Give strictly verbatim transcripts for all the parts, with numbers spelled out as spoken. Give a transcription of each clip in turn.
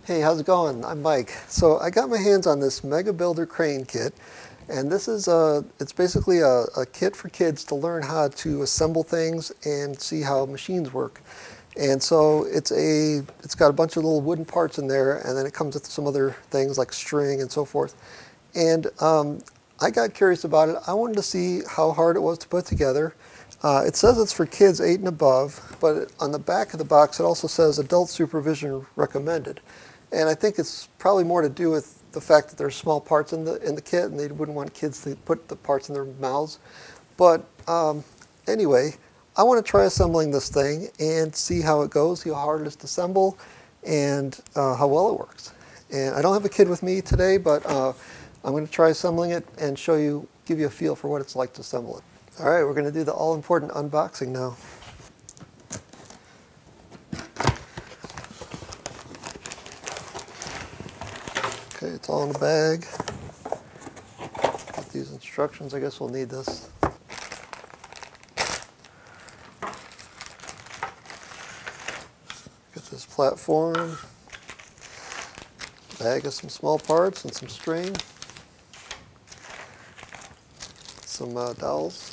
Hey, how's it going? I'm Mike. So I got my hands on this Mega Builder crane kit, and this is a, it's basically a, a kit for kids to learn how to assemble things and see how machines work. And so it's a, it's got a bunch of little wooden parts in there, and then it comes with some other things like string and so forth. And um, I got curious about it. I wanted to see how hard it was to put together. Uh, it says it's for kids eight and above, but on the back of the box it also says adult supervision recommended. And I think it's probably more to do with the fact that there's small parts in the in the kit, and they wouldn't want kids to put the parts in their mouths. But um, anyway, I want to try assembling this thing and see how it goes, see how hard it is to assemble, and uh, how well it works. And I don't have a kid with me today, but uh, I'm going to try assembling it and show you, give you a feel for what it's like to assemble it. All right, we're going to do the all-important unboxing now. Okay, it's all in the bag. Got these instructions. I guess we'll need this. Got this platform, bag of some small parts and some string, some uh, dowels.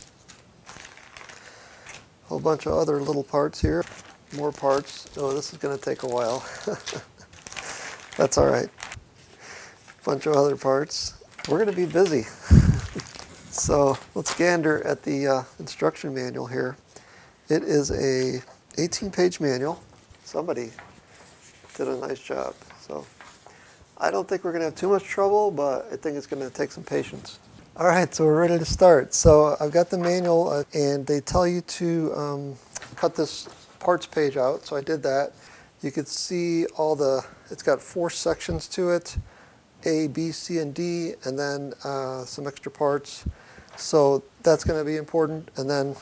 A whole bunch of other little parts here. More parts. Oh, this is going to take a while. That's all right. Bunch of other parts. We're going to be busy. So let's gander at the uh, instruction manual here. It is a eighteen page manual. Somebody did a nice job. So I don't think we're going to have too much trouble, but I think it's going to take some patience. All right, so we're ready to start. So I've got the manual, uh, and they tell you to um, cut this parts page out. So I did that. You could see all the, it's got four sections to it, A, B, C, and D, and then uh, some extra parts. So that's going to be important. And then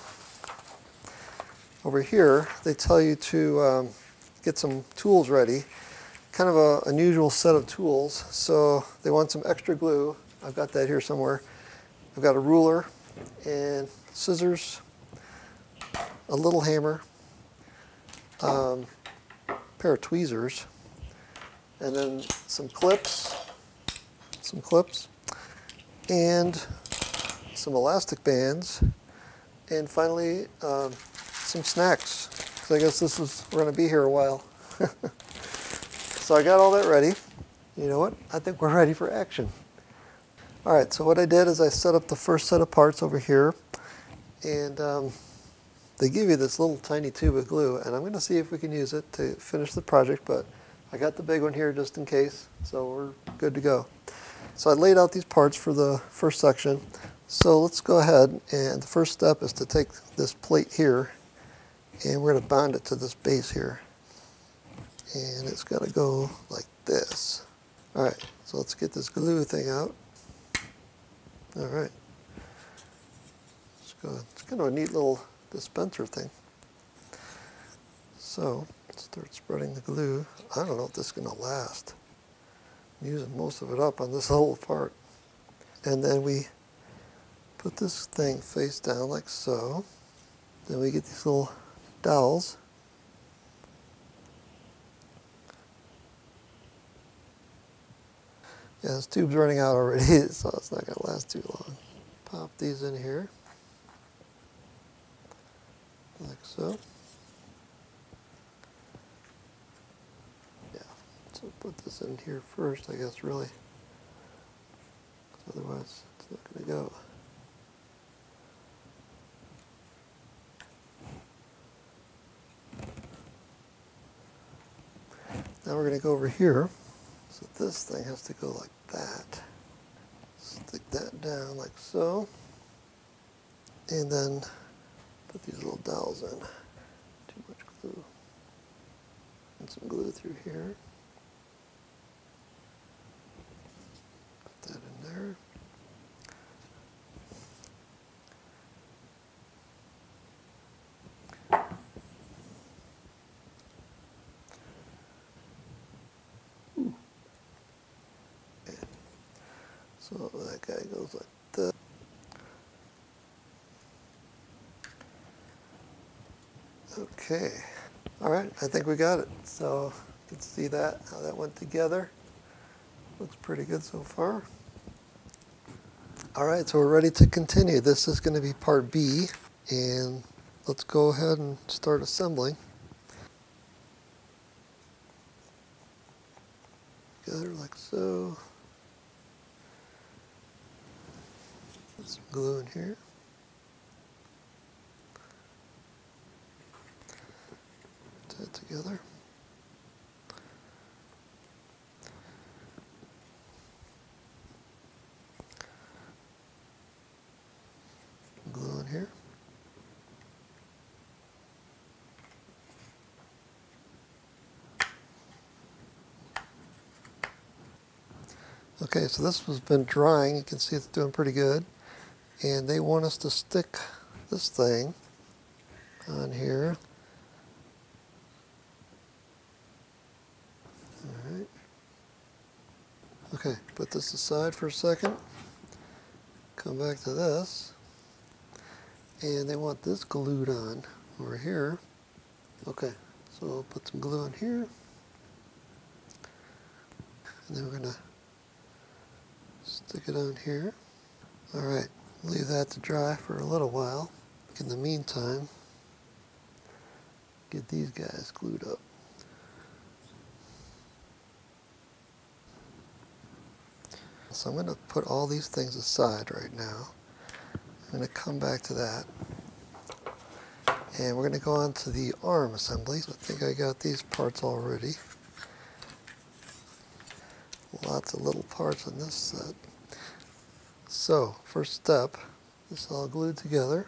over here, they tell you to um, get some tools ready. Kind of an unusual set of tools. So they want some extra glue. I've got that here somewhere. I've got a ruler and scissors, a little hammer, um, a pair of tweezers, and then some clips, some clips, and some elastic bands, and finally um, some snacks. So I guess this is, we're going to be here a while. So I got all that ready. You know what? I think we're ready for action. All right, so what I did is I set up the first set of parts over here, and um, they give you this little tiny tube of glue, and I'm going to see if we can use it to finish the project, but I got the big one here just in case, so we're good to go. So I laid out these parts for the first section, so let's go ahead, and the first step is to take this plate here, and we're going to bond it to this base here, and it's got to go like this. All right, so let's get this glue thing out. All right, let's go. It's kind of a neat little dispenser thing. So let's start spreading the glue. I don't know if this is going to last. I'm using most of it up on this whole part. And then we put this thing face down like so. Then we get these little dowels. Yeah, this tube's running out already, so it's not going to last too long. Pop these in here, like so. Yeah, so put this in here first, I guess, really. Otherwise, it's not going to go. Now we're going to go over here. So this thing has to go like that. Stick that down like so. And then put these little dowels in. Too much glue. And some glue through here. Put that in there. So that guy goes like that. Okay. All right, I think we got it. So You can see that, how that went together. Looks pretty good so far. All right, so we're ready to continue. This is going to be part B, and let's go ahead and start assembling. Together like so. Put some glue in here. Put that together. Glue in here. Okay, so this has been drying. You can see it's doing pretty good. And they want us to stick this thing on here. All right. Okay, put this aside for a second. Come back to this. And they want this glued on over here. Okay, so we'll put some glue in here. And then we're going to stick it on here. All right, leave that to dry for a little while. In the meantime, get these guys glued up. So I'm going to put all these things aside right now. I'm going to come back to that. And we're going to go on to the arm assemblies. I think I got these parts already. Lots of little parts in this set. So, first step, this is all glued together.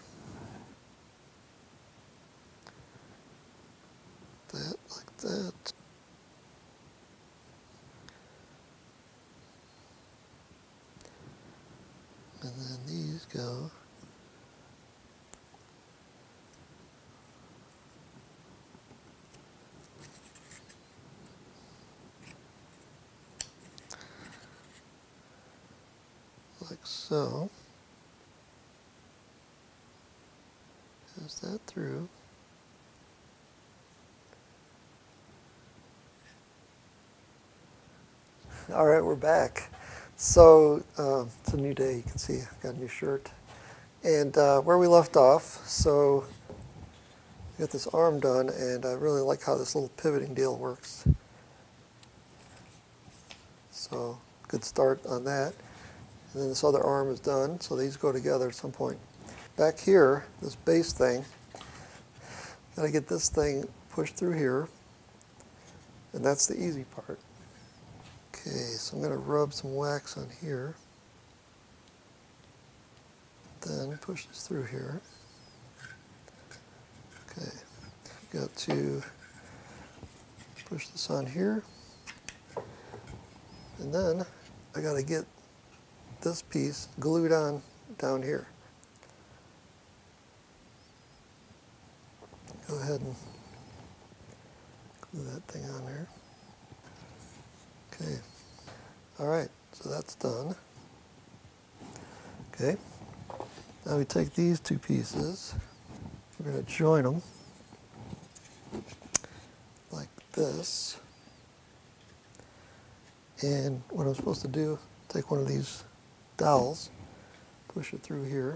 That, like that. And then these go. Like so. Pass that through. All right, we're back. So uh, it's a new day. You can see I got a new shirt. And uh, where we left off, so we got this arm done, and I really like how this little pivoting deal works. So good start on that. And then this other arm is done, so these go together at some point. Back here, this base thing, got to get this thing pushed through here, and that's the easy part. Okay, so I'm going to rub some wax on here, then push this through here. Okay, got to push this on here, and then I got to get this piece glued on down here. Go ahead and glue that thing on there. Okay. All right, so that's done. Okay. Now we take these two pieces. We're going to join them like this. And what I'm supposed to do, take one of these dowels, push it through here.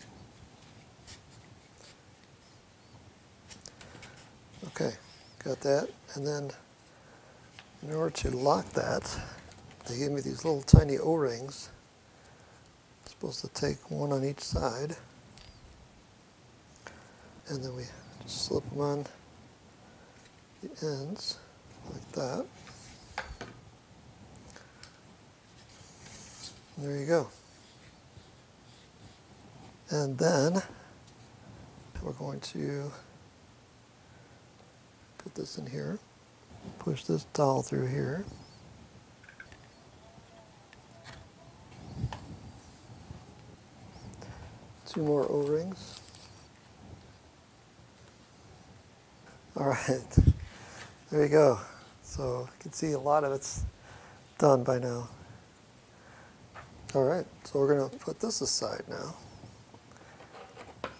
Okay, got that. And then in order to lock that, they gave me these little tiny O-rings. I'm supposed to take one on each side. And then we just slip them on the ends like that. There you go. And then we're going to put this in here, push this dowel through here. Two more O-rings. All right, there you go. So you can see a lot of it's done by now. All right, so we're going to put this aside now.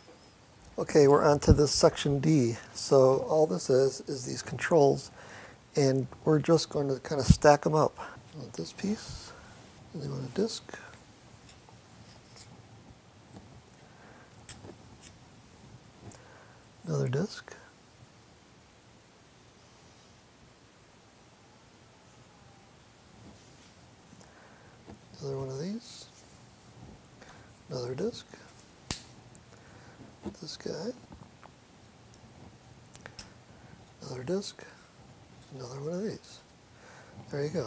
Okay, we're on to this section D. So all this is is these controls, and we're just going to kind of stack them up. Want this piece, and they want a disc. Another disc. Another one of these. Another disc. This guy. Another disc. Another one of these. There you go.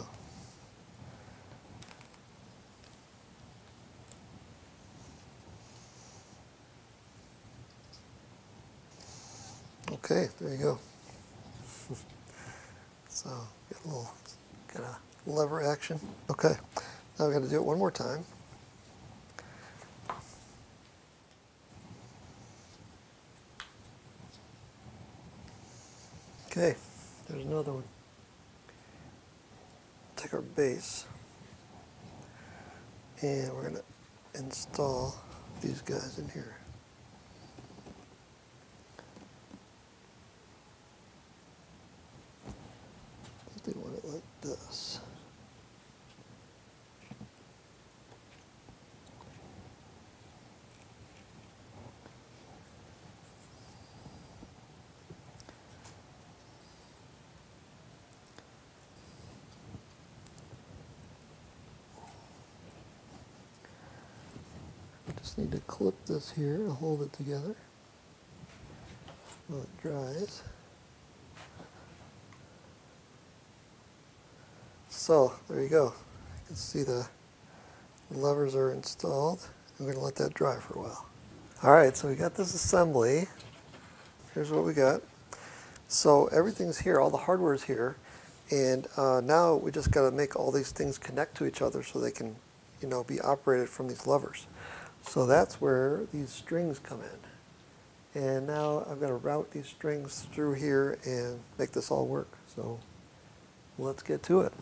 Okay, there you go. So, get a little kind of lever action. Okay, now we've got to do it one more time. Okay, there's another one. Take our base, and we're going to install these guys in here. They want it like this. Just need to clip this here to hold it together while it dries. So there you go. You can see the levers are installed. We're going to let that dry for a while. Alright, so we got this assembly. Here's what we got. So everything's here, all the hardware is here, and uh, now we just got to make all these things connect to each other so they can, you know, be operated from these levers. So that's where these strings come in. And now I've got to route these strings through here and make this all work. So let's get to it.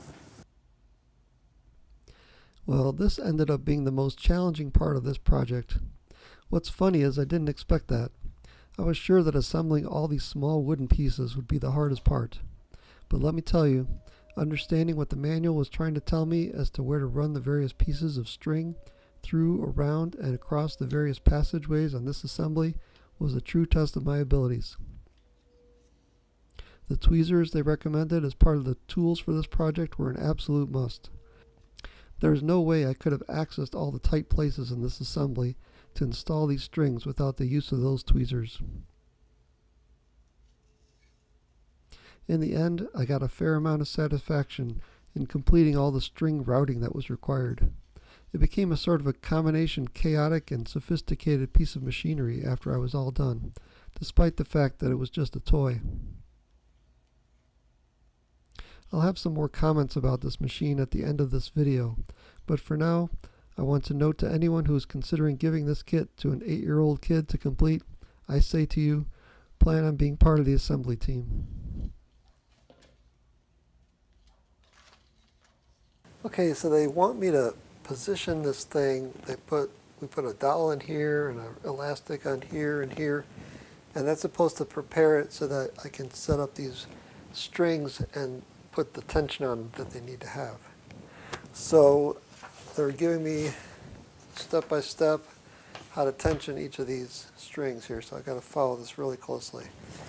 Well, this ended up being the most challenging part of this project. What's funny is I didn't expect that. I was sure that assembling all these small wooden pieces would be the hardest part. But let me tell you, understanding what the manual was trying to tell me as to where to run the various pieces of string through, around, and across the various passageways on this assembly was a true test of my abilities. The tweezers they recommended as part of the tools for this project were an absolute must. There is no way I could have accessed all the tight places in this assembly to install these strings without the use of those tweezers. In the end, I got a fair amount of satisfaction in completing all the string routing that was required. It became a sort of a combination chaotic and sophisticated piece of machinery after I was all done, despite the fact that it was just a toy. I'll have some more comments about this machine at the end of this video, but for now, I want to note to anyone who is considering giving this kit to an eight-year-old kid to complete, I say to you, plan on being part of the assembly team. Okay, so they want me to position this thing. They put we put a dowel in here and an elastic on here and here, and that's supposed to prepare it so that I can set up these strings and put the tension on that they need to have. So they're giving me step by step how to tension each of these strings here, so I've got to follow this really closely.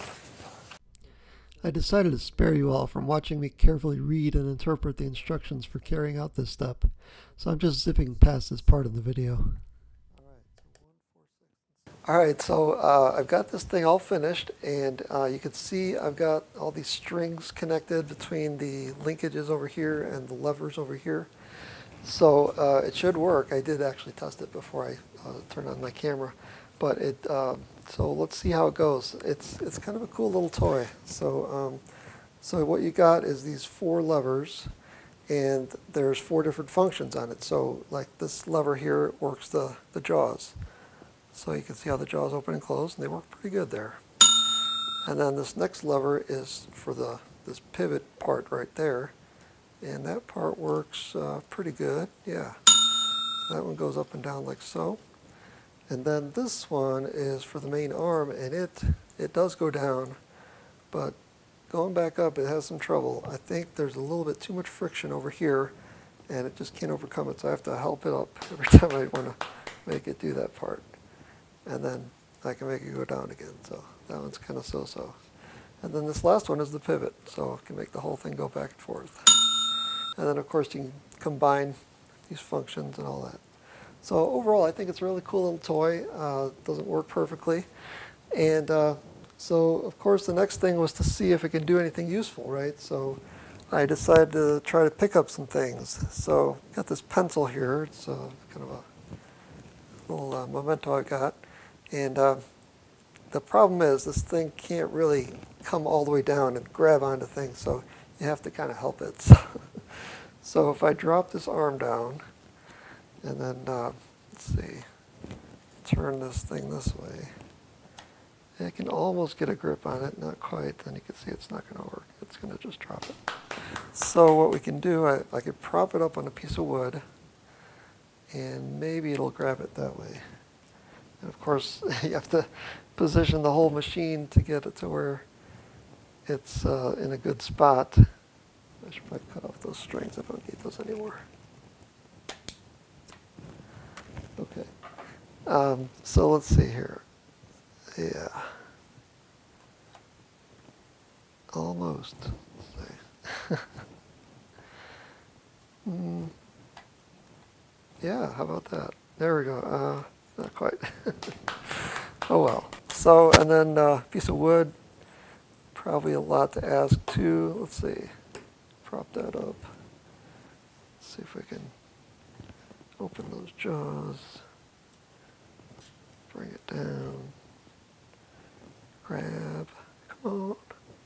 I decided to spare you all from watching me carefully read and interpret the instructions for carrying out this step, so I'm just zipping past this part of the video. Alright, so uh, I've got this thing all finished, and uh, you can see I've got all these strings connected between the linkages over here and the levers over here. So uh, it should work. I did actually test it before I uh, turned on my camera, but it. Uh, so let's see how it goes. It's it's kind of a cool little toy. So um, so what you got is these four levers, and there's four different functions on it. So like this lever here works the the jaws. So you can see how the jaws open and close, and they work pretty good there. And then this next lever is for the this pivot part right there. And that part works uh, pretty good, yeah. That one goes up and down like so. And then this one is for the main arm, and it it does go down, but going back up, it has some trouble. I think there's a little bit too much friction over here, and it just can't overcome it, so I have to help it up every time I want to make it do that part. And then I can make it go down again, so that one's kind of so-so. And then this last one is the pivot, so I can make the whole thing go back and forth. And then of course you can combine these functions and all that. So overall, I think it's a really cool little toy. Uh, doesn't work perfectly. And uh, so of course the next thing was to see if it can do anything useful, right? So I decided to try to pick up some things. So got this pencil here. It's uh, kind of a little uh, memento I got. And uh, the problem is this thing can't really come all the way down and grab onto things, so you have to kind of help it. So, so if I drop this arm down and then, uh, let's see, turn this thing this way, I can almost get a grip on it, not quite, then you can see it's not going to work. It's going to just drop it. So what we can do, I, I could prop it up on a piece of wood, and maybe it'll grab it that way. And of course, you have to position the whole machine to get it to where it's uh, in a good spot. I should probably cut off those strings. I don't need those anymore. Okay. Um, so let's see here. Yeah. Almost. Let's see. mm. Yeah, how about that? There we go. Uh, not quite. Oh well. So, and then a uh, piece of wood, probably a lot to ask too. Let's see, prop that up. Let's see if we can open those jaws, bring it down, grab, come on.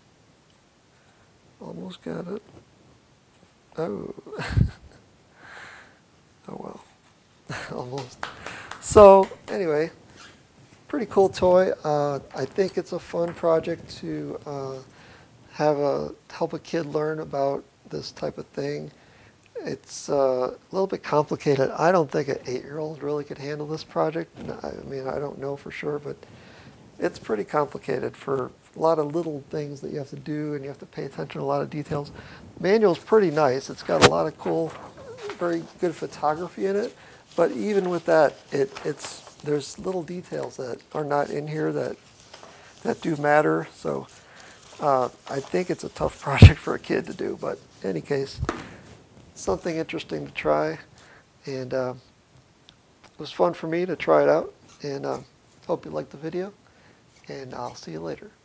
Almost got it. Oh. Oh well, almost. So anyway, pretty cool toy. Uh, I think it's a fun project to uh, have a help a kid learn about this type of thing. It's uh, a little bit complicated. I don't think an eight-year-old really could handle this project. I mean, I don't know for sure, but it's pretty complicated for a lot of little things that you have to do, and you have to pay attention to a lot of details. The manual's pretty nice. It's got a lot of cool, very good photography in it. But even with that, it, it's there's little details that are not in here that that do matter. So uh, I think it's a tough project for a kid to do. But in any case, something interesting to try. And uh, it was fun for me to try it out. And uh, hope you liked the video. And I'll see you later.